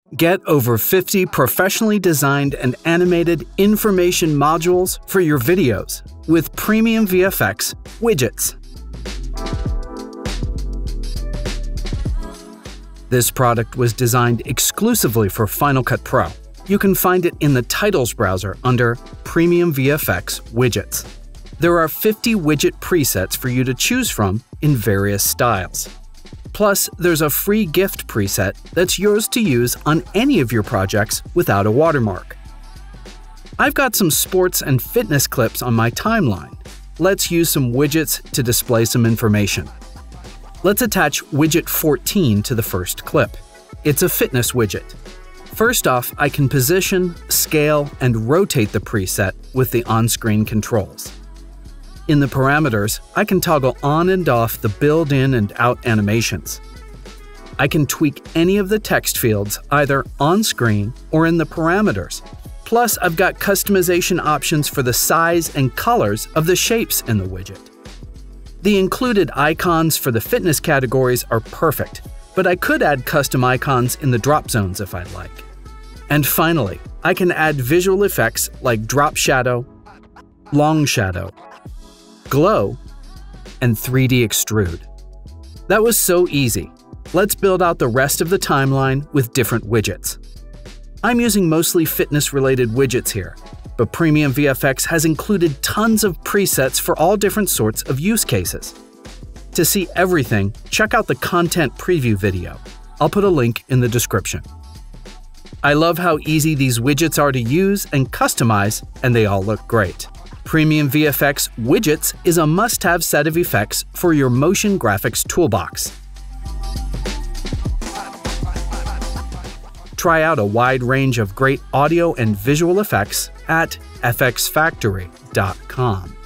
Get over 50 professionally designed and animated information modules for your videos with Premium VFX widgets. This product was designed exclusively for Final Cut Pro. You can find it in the Titles browser under Premium VFX widgets. There are 50 widget presets for you to choose from in various styles. Plus, there's a free gift preset that's yours to use on any of your projects without a watermark. I've got some sports and fitness clips on my timeline. Let's use some widgets to display some information. Let's attach widget 14 to the first clip. It's a fitness widget. First off, I can position, scale, and rotate the preset with the on-screen controls. In the parameters, I can toggle on and off the built-in and out animations. I can tweak any of the text fields either on-screen or in the parameters. Plus, I've got customization options for the size and colors of the shapes in the widget. The included icons for the fitness categories are perfect, but I could add custom icons in the drop zones if I'd like. And finally, I can add visual effects like drop shadow, long shadow, glow, and 3D extrude. That was so easy. Let's build out the rest of the timeline with different widgets. I'm using mostly fitness-related widgets here, but Premium VFX has included tons of presets for all different sorts of use cases. To see everything, check out the content preview video. I'll put a link in the description. I love how easy these widgets are to use and customize, and they all look great. Premium VFX Widgets is a must-have set of effects for your motion graphics toolbox. Try out a wide range of great audio and visual effects at fxfactory.com.